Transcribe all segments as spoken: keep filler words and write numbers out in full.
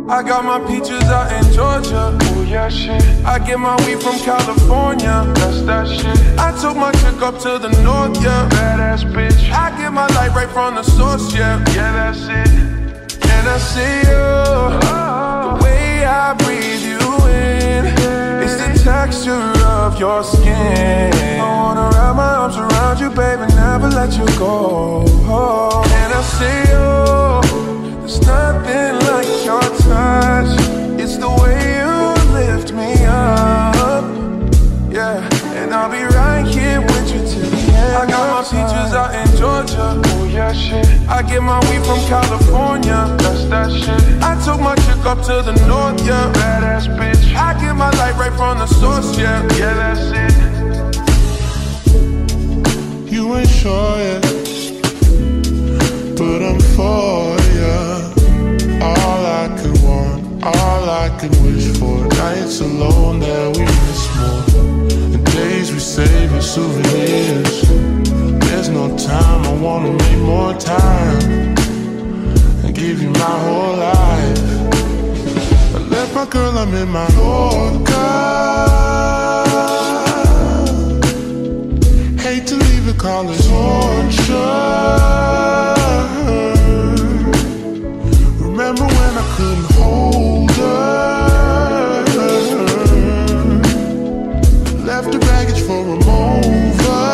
I got my peaches out in Georgia. Oh yeah, shit. I get my weed from California. That's that shit. I took my chick up to the north, yeah. Badass bitch. I get my light right from the source, yeah. Yeah, that's it. And I see you, Oh. the way I breathe you in. It's the texture of your skin. I wanna wrap my arms around you, baby, never let you go. And I see you, there's nothing like your touch. It's the way you lift me up, yeah. And I'll be right here with you till the end. I got my peaches out in Georgia. Oh yeah, shit. I get my weed from California. That's that shit. I took my chick up to the north, yeah. Badass bitch. I get my light right from the source, yeah. Yeah, that's it. You ain't sure yet, but I'm for ya. All I could want, all I could wish for. Nights alone that we miss more, and days we save as souvenirs. There's no time, I wanna make more time and give you my whole life. I left my girl, I'm in my Yorker. Hate to leave it, call it torture. Remember when I couldn't hold her? Left the baggage for a mover.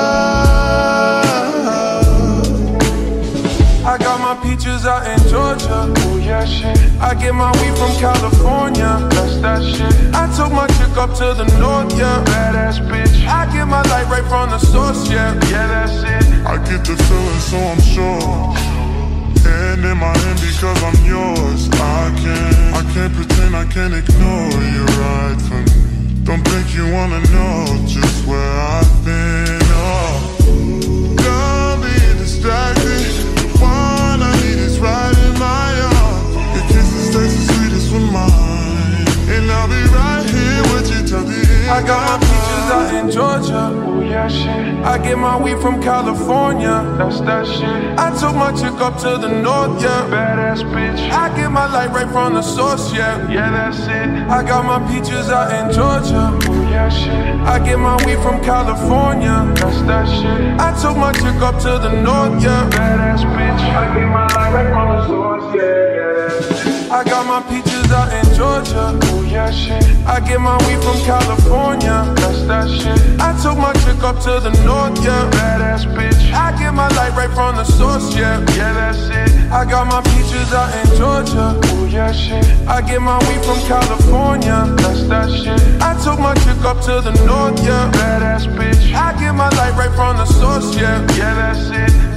I got my peaches out in Georgia. Oh yeah, shit. I get my weed from California. That's that shit. I took my chick up to the north, yeah. Badass bitch. I get my light right from the source, yeah. Yeah, that's it. I get the feeling, so I'm sure. Hand in my hand because I'm yours. I can't, I can't pretend, I can't ignore you right from me. Don't think you wanna know just where I've been. Oh, don't be distracted. The one I need is right in my arms. Your kisses taste the sweetest with mine, and I'll be right here with you till the end. I got my peaches out in Georgia. Oh yeah, shit. I get my weed from California. That's that shit. I took my chick up to the north, yeah. Badass bitch. I get my light right from the source, yeah. Yeah, that's it. I got my peaches out in Georgia. Oh yeah, shit. I get my weed from California. That's that shit. I took my chick up to the north, yeah. Badass bitch. I get my life right from the source, yeah, yeah. I got my peaches out in Georgia. Oh yeah, shit. I get my weed from California. That's that shit. I took my chick up to the north, yeah. Badass bitch. I get my light right from the source, yeah. Yeah, that's it. I got my peaches out in Georgia. Oh yeah, shit. I get my weed from California. That's that shit. I took my chick up to the north, yeah. Badass bitch. I get my light right from the source, yeah. Yeah, that's it.